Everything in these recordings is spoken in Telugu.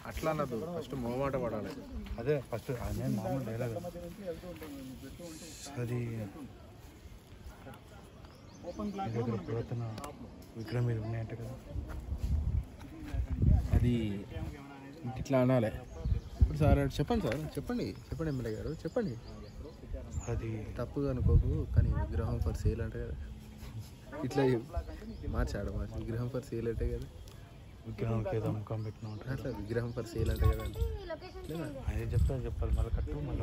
అట్లా అన్నది ఫస్ట్ మొహమాట పడాలి. అదే ఫస్ట్ అదే మామూలు డైలాగ్. అది దగ్గర పురాతన విగ్రహం మీద ఉన్నాయంట కదా, అది ఇట్లా అనాలి. ఇప్పుడు సార్ చెప్పండి, సార్ చెప్పండి ఎమ్మెల్యే గారు చెప్పండి. అది తప్పుగా అనుకోకు, కానీ విగ్రహం ఫర్ సేల్ అంటే కదా, ఇట్లా మార్చాడు విగ్రహం ఫర్ సేల్ అంటే కదా, విగ్రహానికి ఏదో ముఖం పెట్టినా ఉంటుంది అట్లా విగ్రహం ఫర్ సేల్ అంటే కదా. అదే చెప్పాలి మళ్ళీ కట్టు మళ్ళీ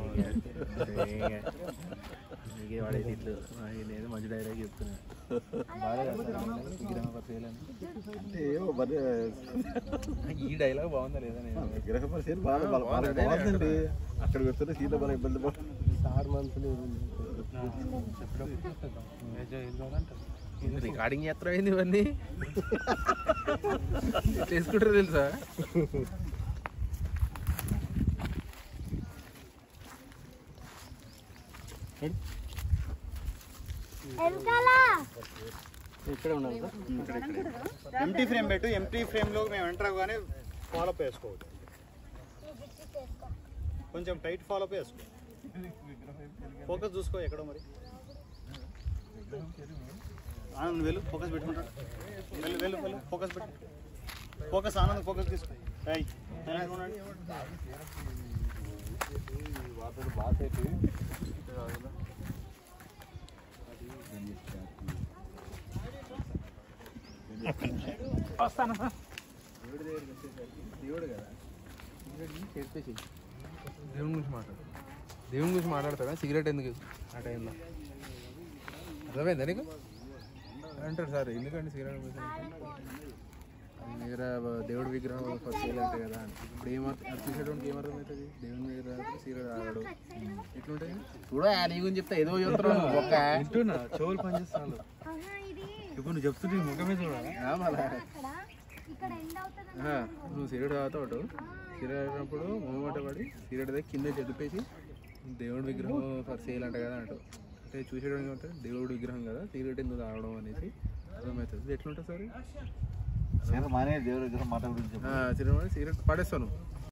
నీకే వాడేది ఇట్లు నేను మంచి డైలాగ్ చెప్తున్నా. విగ్రహం ఫర్ సేల్ అని ఈ డైలాగ్ బాగుందా లేదా? నేను విగ్రహం ఫర్ సేల్ బాగుందండి. అక్కడ పెడుతుంటే సీత బాగా ఇబ్బంది పడుతుంది. 6 months రికార్డింగ్ చేస్తారు అయింది ఇవన్నీ చేసుకుంటారు తెలుసా. ఇక్కడ ఉన్నాను ఎంటీ ఫ్రేమ్ పెట్టు. ఎంటీ ఫ్రేమ్లో మేము ఎంటర్ అవ్వగానే ఫాలోఅప్ వేసుకోవద్దు, కొంచెం టైట్ ఫాలోఅప్ వేసుకో. ఫోకస్ చూసుకో ఎక్కడో మరి. ఆనంద్ వెళ్ళు, ఫోకస్ పెట్టుకుంటాడు. వెళ్ళు ఫోకస్ పెట్టు. ఫోకస్ ఆనంద్ ఫోకస్ తీసుకో. దేవుడు కదా, చెప్పేసి దేవుని గురించి మాట్లాడతాడా? సిగరెట్ ఎందుకు ఆ టైంలో? అర్థమైందా నీకు? అంటారు సార్ ఎందుకంటే సిగరెట్ దగ్గర దేవుడి విగ్రహం ఫస్ట్ సేల్ అంటే కదా. ఇప్పుడు చూసేటోనికి ఏమర్థమవుతుంది? దేవుని దగ్గర సిగరెట్ ఆడాడు ఎట్లుంటుంది చూడ. నీ గురించి చెప్తా ఏదో చెప్తున్నాను ఒక్క చెవులు పనిచేస్తాను. ఇప్పుడు నువ్వు చెప్తుంటే ముఖమే చూడాలి. నువ్వు సిగరెట్ తాగుతావు, సిగరెట్ తాగినప్పుడు మొహమాట పడి సిగరెట్ దగ్గర కింద చెడిపేసి దేవుడి విగ్రహం ఫర్ సేల్ అంట కదా అంటావు. అంటే చూసేయడానికి ఉంటుంది దేవుడి విగ్రహం కదా, సిగరెట్ ఎందుకు తాగడం అనేసి అర్థమవుతుంది. ఎట్లుంటుంది సార్? దేవుడి విగ్రహం మాట గురించి సిగరెట్ పడేస్తాను.